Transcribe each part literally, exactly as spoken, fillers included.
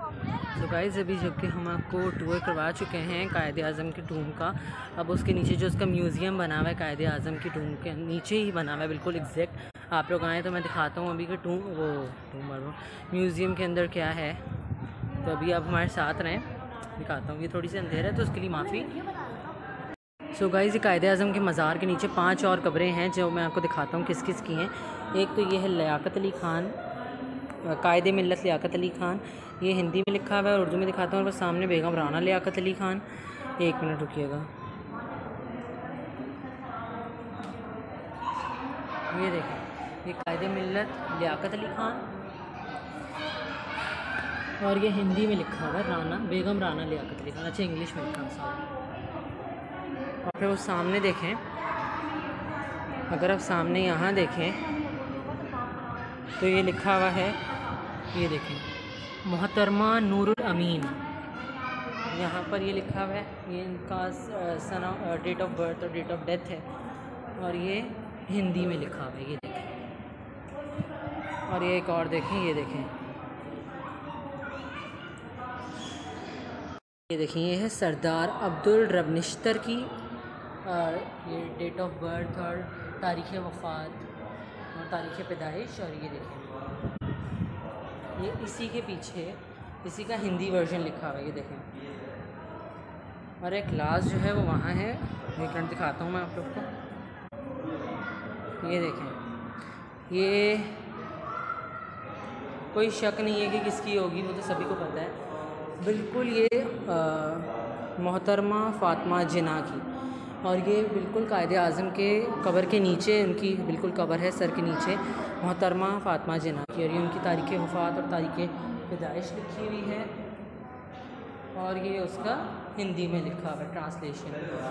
तो गाइस अभी जबकि हम आपको टूर करवा चुके हैं कायद आज़म के टूम का। अब उसके नीचे जो उसका म्यूज़ियम बना हुआ है कायद आज़म की टूम के नीचे ही बना हुआ है बिल्कुल एग्जैक्ट। आप लोग आएँ तो मैं दिखाता हूँ अभी के टूम वो टूम वालों म्यूज़ियम के अंदर क्या है। तो अभी आप हमारे साथ रहें, दिखाता हूँ। ये थोड़ी सी अंधेरा है तो उसके लिए माफ़ी। सो गाइस ये कायद आज़म के मज़ार के नीचे पाँच और कब्रें हैं जो मैं आपको दिखाता हूँ किस किस की हैं। एक तो ये है लियाकत अली ख़ान, कायद मिल्लत लियाकत अली ख़ान, ये हिंदी में लिखा हुआ है और उर्दू में दिखाता हूँ। और सामने बेगम राना लियाकत अली ख़ान। एक मिनट रुकिएगा, ये देखें, ये कायद मिल्लत लियाकत अली ख़ान और ये हिंदी में लिखा हुआ है राना बेगम राना लियाकत अली ख़ान। अच्छा इंग्लिश में लिखा है। और फिर वो सामने देखें, अगर आप सामने यहाँ देखें तो ये लिखा हुआ है, ये देखें, मोहतरमा नूरुल अमीन। यहाँ पर ये लिखा हुआ है, ये इनका सना डेट ऑफ बर्थ और डेट ऑफ डेथ है और ये हिंदी में लिखा हुआ है, ये देखें। और ये एक और देखें, ये देखें, ये देखें, ये है सरदार अब्दुल रब निश्तर की और ये डेट ऑफ बर्थ और तारीख़ वफ़ात और तारीख़ पैदाइश। और ये देखें, ये इसी के पीछे इसी का हिंदी वर्जन लिखा हुआ है, ये देखें। और एक लास्ट जो है वो वहाँ है, एक मिनट दिखाता हूँ मैं आप लोग को। ये देखें, ये कोई शक नहीं है कि किसकी होगी, वो तो सभी को पता है बिल्कुल। ये मोहतरमा फ़ातिमा जिन्ना की, और ये बिल्कुल कायद आज़म के कब्र के नीचे उनकी बिल्कुल कब्र है, सर के नीचे मोहतरमा फ़ातिमा जिन्ना की। और ये उनकी तारीख़ वफ़ात और तारीख़ पैदाइश लिखी हुई है और ये उसका हिंदी में लिखा हुआ है ट्रांसलेशन।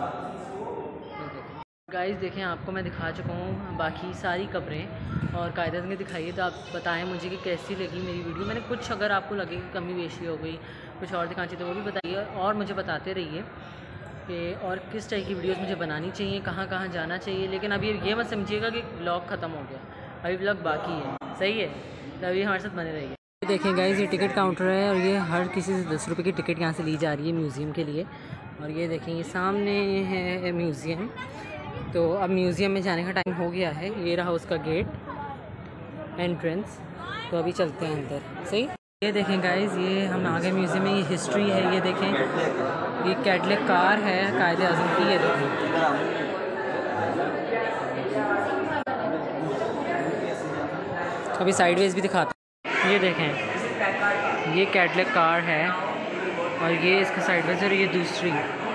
गाइस देखें, आपको मैं दिखा चुका हूँ बाकी सारी कब्रें और कायद आज़म की दिखाइए। तो आप बताएं मुझे कि कैसी लगी मेरी वीडियो। मैंने कुछ अगर आपको लगे कि कमी बेशी हो गई, कुछ और दिखाना चाहिए तो वो भी बताइए और मुझे बताते रहिए कि और किस टाइप की वीडियोस मुझे बनानी चाहिए, कहाँ कहाँ जाना चाहिए। लेकिन अभी ये मत समझिएगा कि व्लॉग ख़त्म हो गया, अभी व्लॉग बाकी है, सही है? तो अभी हमारे साथ बने रहिए। देखें गाइस, ये टिकट काउंटर है और ये हर किसी से दस रुपये की टिकट यहाँ से ली जा रही है म्यूज़ियम के लिए। और ये देखें, ये सामने है म्यूज़ियम। तो अब म्यूज़ियम में जाने का टाइम हो गया है। ये रहा उसका गेट एंट्रेंस, तो अभी चलते हैं अंदर, सही। ये देखें गाइस, ये हम आ गए म्यूज़ियम में। ये हिस्ट्री है, ये देखें, ये कैडलेक कार है कायद आज़म की। ये देखें, अभी साइडवेज भी दिखाता हूँ। ये देखें, ये कैडलेक कार है और ये इसका साइडवेज है और ये दूसरी,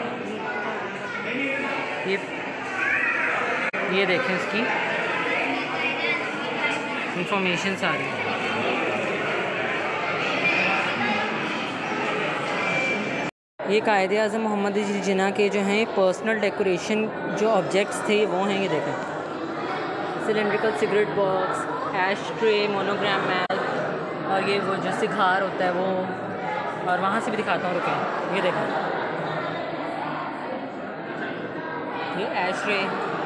ये ये देखें इसकी इंफॉर्मेशन सारी। ये कायद आज़म मोहम्मद अली जिन्ना के जो हैं पर्सनल डेकोरेशन जो ऑब्जेक्ट्स थे वो हैं। ये देखें, cylindrical cigarette box, ash tray, monogram mat और ये वो जो सिगार होता है वो। और वहाँ से भी दिखाता हूँ, रुकें, ये देखें, ये एश ट्रे,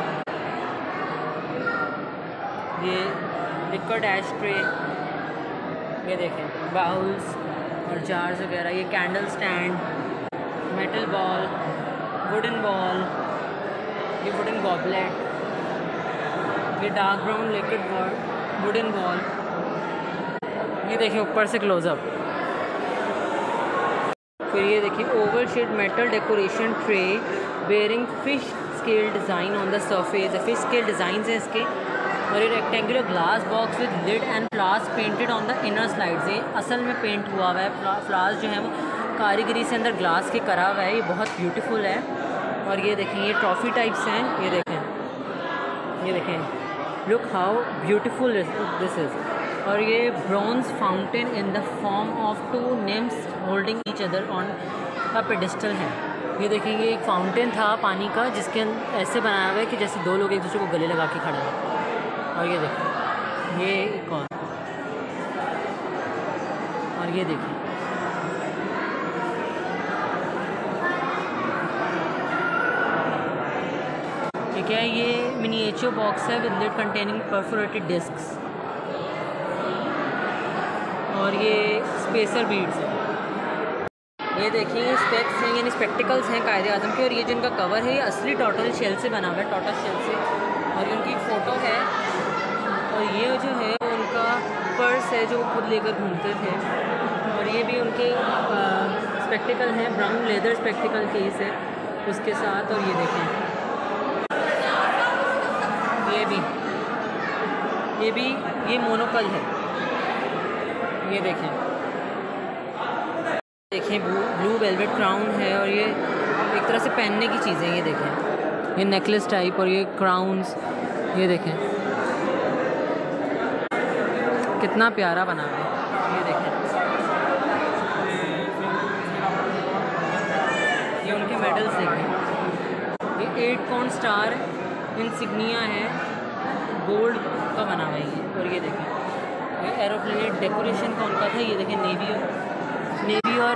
ये लिक्विड एश ट्रे, ये देखें, बाउल्स और जार्स वगैरह। ये candle stand, metal ball, wooden ball, ये वुडन गॉबलेट, ये dark brown liquid ball, wooden ball. ये देखिए ऊपर से क्लोजअप। फिर ये देखिए oval shade metal decoration tray bearing fish scale design on the surface. Fish scale design है इसके। और ये rectangular glass box with lid and flowers painted on the inner slides. ये असल में पेंट हुआ हुआ है, फ्लावर्स जो है वो कारीगरी से अंदर ग्लास के करा हुआ है। ये बहुत ब्यूटीफुल है। और ये देखें, ये ट्रॉफ़ी टाइप्स हैं, ये देखें, ये देखें, look how beautiful this is. और ये bronze fountain in the form of two nymphs holding each other on a pedestal है। ये देखें, ये एक फाउंटेन था पानी का जिसके ऐसे बनाया हुआ है कि जैसे दो लोग एक दूसरे को गले लगा के खड़े हैं। और ये देखें, ये एक और, और ये देखें, ये क्या है? ये मिनिएचर बॉक्स है with lid containing perforated discs. और ये स्पेसर बीड्स है। ये देखिए स्पेक्स हैं यानी स्पेक्टिकल्स हैं कायदे आज़म के, और ये जिनका कवर है ये असली टॉटल शेल से बना हुआ है, टॉटल शेल से। और ये उनकी फ़ोटो है, और ये जो है उनका पर्स है जो वो खुद लेकर घूमते थे। और ये भी उनके स्पेक्टिकल हैं, ब्राउन लेदर स्पेक्टिकल केस है उसके साथ। और ये देखें ये भी ये भी ये मोनोकल है, ये देखें देखें ब्लू ब्लू वेलवेट क्राउन है, और ये एक तरह से पहनने की चीज़ें, ये देखें ये नेकलेस टाइप, और ये क्राउन्स, ये देखें कितना प्यारा बना है, ये देखें। ये उनके मेडल्स देखें, ये एट कॉन स्टार इंसिग्निया है, गोल्ड का बना हुआ है ये। और ये देखें ये एरोप्लेन डेकोरेशन का उनका था, ये देखें नेवी नेवी और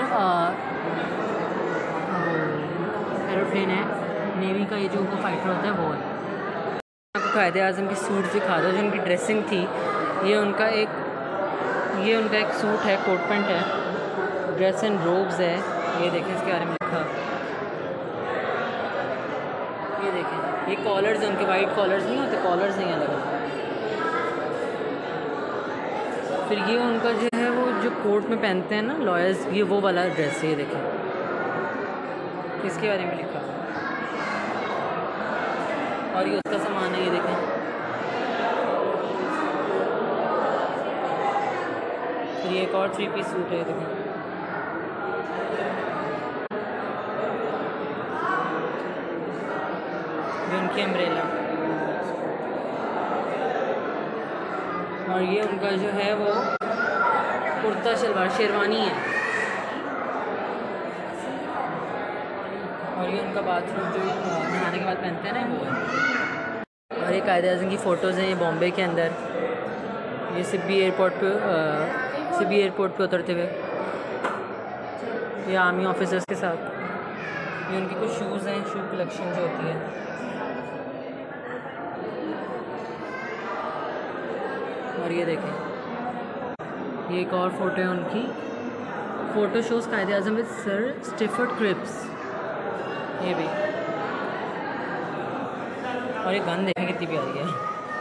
एरोप्लेन है, नेवी का ये जो उनका फाइटर होता है वो है। आपको कायदे आज़म की सूट दिखा दो, जो उनकी ड्रेसिंग थी। ये उनका एक ये उनका एक सूट है, कोट पैंट है, ड्रेस एंड रोब्स है, ये देखें इसके बारे में लिखा। ये देखें ये कॉलर्स हैं उनके, वाइट कॉलर्स नहीं होते, कॉलर्स नहीं अलग अलग। फिर ये उनका जो है वो जो कोर्ट में पहनते हैं ना लॉयर्स, ये वो वाला ड्रेस है, ये देखें इसके बारे में लिखा। और ये उसका सामान है, ये देखें। फिर ये एक और थ्री पीस सूट है, ये देखें। ये उनकी अम्ब्रेला, और ये उनका जो है वो कुर्ता शलवार शेरवानी है। और ये उनका बाथरूम जो नहाने के बाद पहनते हैं ना वो है। और ये कायदे आज़म की फ़ोटोज़ हैं, ये बॉम्बे के अंदर, ये सिब्बी एयरपोर्ट पे सिब्बी एयरपोर्ट पे उतरते हुए, ये आर्मी ऑफिसर्स के साथ। ये उनकी कुछ शूज़ हैं, शू कलेक्शन जो होती है। और ये देखें ये एक और फ़ोटो है उनकी, photo shows Quaid-e Azam with sir Stafford Cripps, ये भी। और ये गन देखें कितनी प्यारी है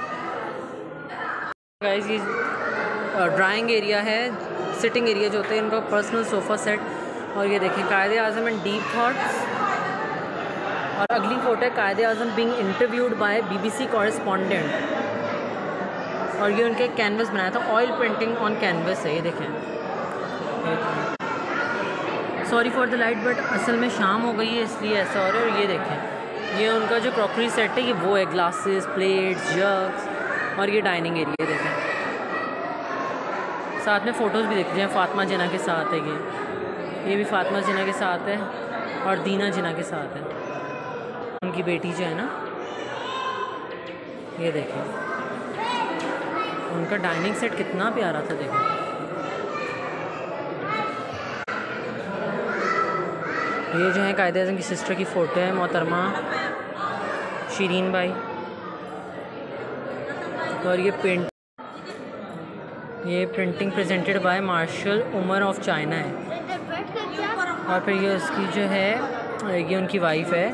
गाइस। ये ड्राइंग एरिया है, सिटिंग एरिया जो होते हैं इनका, पर्सनल सोफ़ा सेट। और ये देखें कायदे आज़म एंड डीप थाट्स। और अगली फ़ोटो है Quaid-e Azam being interviewed by BBC correspondent. और ये उनके कैनवस बनाया था, ऑयल पेंटिंग ऑन कैनवस है, ये देखें। Sorry for the light but असल में शाम हो गई है इसलिए ऐसा हो रहा है। और ये देखें ये उनका जो क्रॉकरी सेट है, ये वो है, ग्लासेस, प्लेट्स, जग्स। और ये डाइनिंग एरिया देखें। साथ में फ़ोटोज़ भी देख लीजिए, फ़ातिमा जिन्ना के साथ है ये ये भी फ़ातिमा जिन्ना के साथ है, और दीना जिन्ना के साथ है, उनकी बेटी जो है ना। ये देखें उनका डाइनिंग सेट कितना प्यारा था, देखो। ये जो है कायदे आज़म की सिस्टर की फ़ोटो है, मोहतरमा शीरीन भाई। और ये पेंट ये printing presented by marshal Umar of China है। और फिर ये उसकी जो है ये उनकी वाइफ है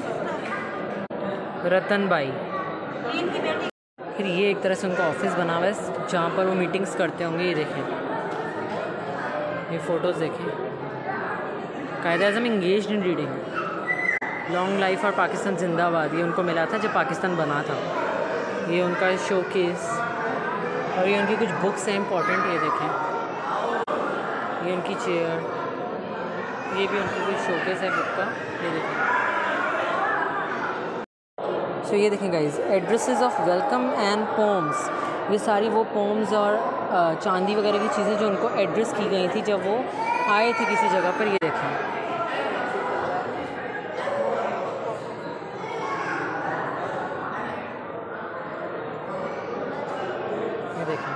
रतन बाई। फिर ये एक तरह से उनका ऑफिस बना हुआ है जहाँ पर वो मीटिंग्स करते होंगे, ये देखें ये फ़ोटोज़ देखें। Quaid-e Azam engaged in reading, long life और पाकिस्तान जिंदाबाद, ये उनको मिला था जब पाकिस्तान बना था। ये उनका शोकेस, और ये उनकी कुछ बुक्स हैं इंपॉर्टेंट, ये देखें। ये उनकी चेयर, ये भी उनकी कुछ शोकेस है बुक का, ये देखें। तो ये देखें guys, addresses of welcome and poems, ये सारी वो पोम्स और चांदी वगैरह की चीज़ें जो उनको एड्रेस की गई थी जब वो आए थे किसी जगह पर, ये देखें। ये देखें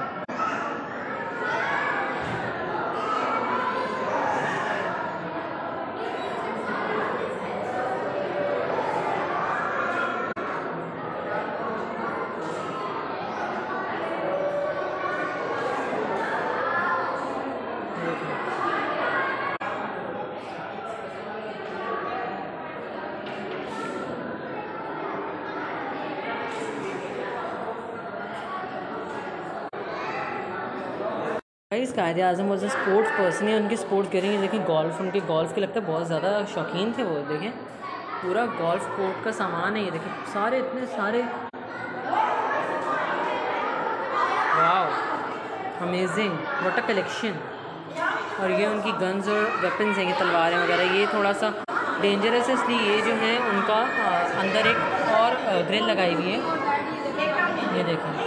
इस Quaid-e Azam was a sports person है, उनकी स्पोर्ट्स करेंगे। देखें गोल्फ, उनके गोल्फ के लगता है बहुत ज़्यादा शौकीन थे वो। देखें पूरा गोल्फ कोर्ट का सामान है ये। देखें सारे इतने सारे, wow amazing, what a collection. और ये उनकी गन्स और वेपन्स हैं, ये तलवारें वगैरह। ये थोड़ा सा डेंजरस है इसलिए ये जो है उनका आ, अंदर एक और ग्रिल लगाई हुई है, ये देखें।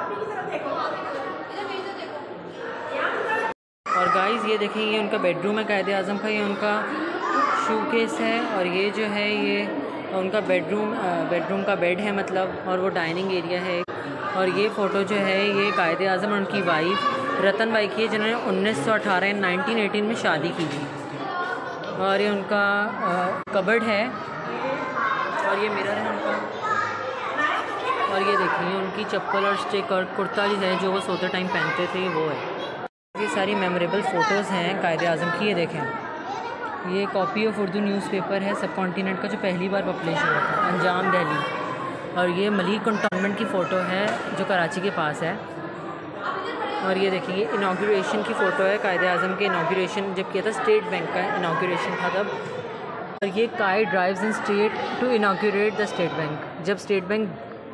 और गाइस ये देखें ये उनका बेडरूम है कायदे आज़म का, ये उनका शूकेस है। और ये जो है ये उनका बेडरूम बेडरूम का बेड है मतलब, और वो डाइनिंग एरिया है। और ये फ़ोटो जो है ये कायदे आज़म और उनकी वाइफ रतन बाई की है, जिन्होंने उन्नीस सौ अठारह नाइनटीन एटीन में शादी की थी। और ये उनका कबर्ड है, और ये मिरर है उनका। और ये देखिए उनकी चप्पल और स्टिक और कुर्ता जो है जो वो सोते टाइम पहनते थे वो है। ये सारी मेमोरेबल फ़ोटोज़ हैं कायदे आज़म की। ये देखें ये कॉपी ऑफ उर्दू न्यूज़पेपर है सब कॉन्टिनेंट का, जो पहली बार पब्लिश हुआ था, अंजाम दिल्ली। और ये मलिक कंटोनमेंट की फ़ोटो है जो कराची के पास है। और ये देखिए ये इनाग्रेशन की फ़ोटो है कायदे आज़म के, इनाग्रेशन जब किया था स्टेट बैंक का इनाग्रेशन था तब। और ये Quaid drives in state to inaugurate the state bank, जब स्टेट बैंक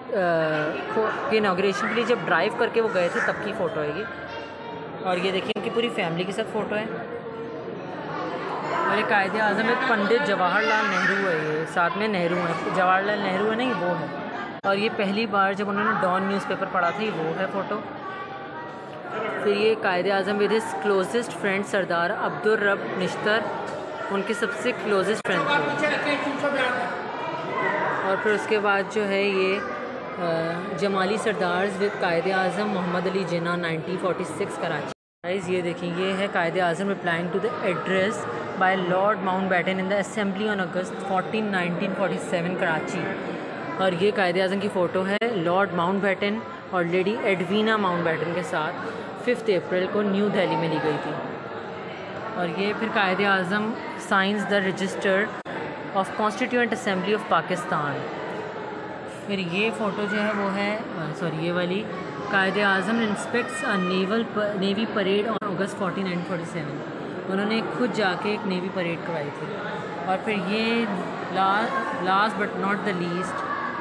के इनाग्रेशन के लिए जब ड्राइव करके वो गए थे तब की फ़ोटो है ये। और ये देखिए उनकी पूरी फैमिली के साथ फ़ोटो है। और ये कायदे आज़म एक पंडित जवाहरलाल नेहरू है, ये साथ में नेहरू है, जवाहरलाल नेहरू है ना, ये वो है। और ये पहली बार जब उन्होंने डॉन न्यूज़पेपर पढ़ा था, ये वो है फ़ोटो। फिर ये Quaid-e Azam with his closest friend Sardar Abdul Rab Nishtar, उनके सबसे क्लोजेस्ट फ्रेंड थे। और फिर उसके बाद जो है ये Jamali sardars with Quaid-e Azam Mohammad Ali Jinnah nineteen forty six Karachi. Guys ये देखें ये है Quaid-e Azam replying to the address by lord Mountbatten in the assembly on August fourteen nineteen forty seven Karachi. और ये कायदे आज़म की फ़ोटो है लॉर्ड माउंटबेटन और लेडी एडवीना माउंटबेटन के साथ फिफ्थ अप्रैल को न्यू दिल्ली में ली गई थी। और ये फिर Quaid-e Azam signs the register of constituent assembly of Pakistan. फिर ये फ़ोटो जो है वो है सॉरी ये वाली, Quaid-e Azam inspects a naval navy parade on August fourteen nineteen forty seven, उन्होंने खुद जाके एक नेवी परेड करवाई थी। और फिर ये last but not the least,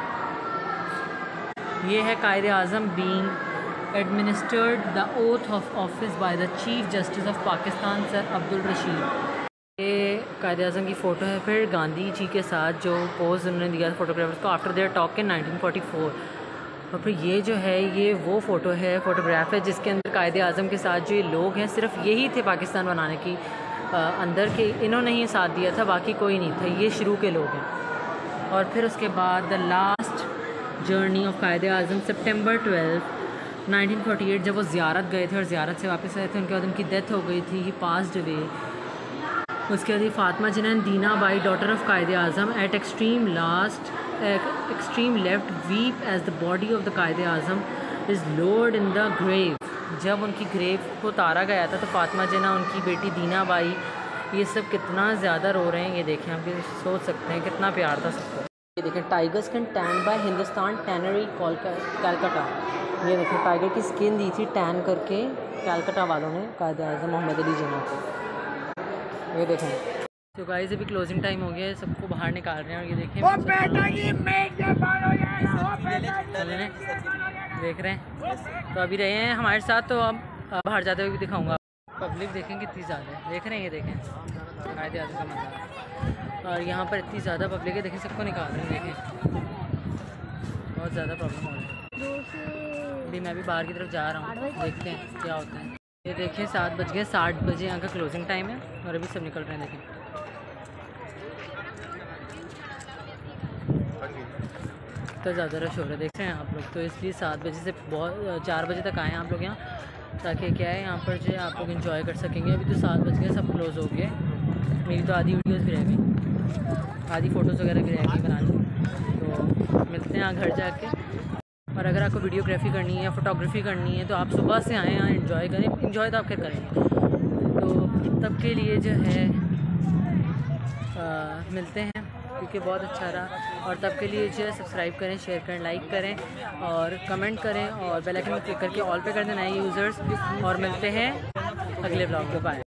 ये है Quaid-e Azam being administered the oath of office by the chief justice of Pakistan sir Abdul Rashid. ये कायदे आज़म की फ़ोटो है फिर गांधी जी के साथ जो पोज उन्होंने दिया था फोटोग्राफर्स को after their talk in nineteen forty four. और फिर ये जो है ये वो फ़ोटो है, फ़ोटोग्राफ है जिसके अंदर कायदे आज़म के साथ जो ये लोग हैं सिर्फ यही थे पाकिस्तान बनाने की आ, अंदर के, इन्होंने ही साथ दिया था, बाकी कोई नहीं था, ये शुरू के लोग हैं। और फिर उसके बाद the last journey of Quaid-e Azam September twelve nineteen forty eight, जब वो ज़ियारत गए थे और ज़ियारत से वापस आए थे, उनके बाद उनकी डेथ हो गई थी, ही पास्ड अवे। उसके बाद Fatima Jinnah Dina Bai daughter of Quaid-e Azam at extreme last extreme left weep as the body of the Quaid-e Azam is lowered in the grave. जब उनकी ग्रेव को उतारा गया था तो फातिमा जिन्ना, उनकी बेटी दीना बाई, ये सब कितना ज़्यादा रो रहे हैं। ये देखें आप ये सोच सकते हैं कितना प्यार था सबको। ये देखें tiger skin tanned by Hindustan tannery Calcutta. ये देखें टाइगर की स्किन दी थी टैन करके कलकत्ता वालों ने कायदे आज़म मोहम्मद अली जिन्ना को। ये देखें तो गाइस अभी क्लोजिंग टाइम हो गया है, सबको बाहर निकाल रहे हैं। और ये देखें चलें देख रहे हैं तो अभी रहे हैं हमारे साथ, तो अब बाहर जाते हुए भी दिखाऊंगा। पब्लिक देखें कितनी ज़्यादा है, देख रहे हैं, ये देखें कायदे आज़म का मंजर। और यहाँ पर इतनी ज़्यादा पब्लिक है, देखें सबको निकाल रहे हैं, देखें बहुत ज़्यादा प्रॉब्लम हो रही है। अभी मैं भी बाहर की तरफ जा रहा हूँ, देखते हैं क्या होता है। ये देखें सात बज गए, साठ बजे यहाँ का क्लोजिंग टाइम है और अभी सब निकल रहे हैं। देखें तो ज़्यादा रश हो रहा है, देख रहे हैं आप लोग, तो इसलिए सात बजे से बहुत चार बजे तक आए हैं आप लोग यहाँ, ताकि क्या है यहाँ पर जो आप लोग एंजॉय कर सकेंगे। अभी तो सात बज गए, सब क्लोज़ हो गए, मेरी तो आधी वीडियोस भी रह गई, आधी फ़ोटोज़ वगैरह भी रह गई बनानी। तो मिलते हैं यहाँ घर जाके। और अगर आपको वीडियोग्राफी करनी है या फ़ोटोग्राफी करनी है तो आप सुबह से आएँ यहाँ एंजॉय करें, एंजॉय तो आप क्या करेंगे। तो तब के लिए जो है आ, मिलते हैं, क्योंकि बहुत अच्छा रहा। और तब के लिए जो है सब्सक्राइब करें, शेयर करें, लाइक करें और कमेंट करें और बेल आइकन क्लिक करके ऑल पे कर दें नए यूज़र्स। और मिलते हैं अगले ब्लॉग में। बाय।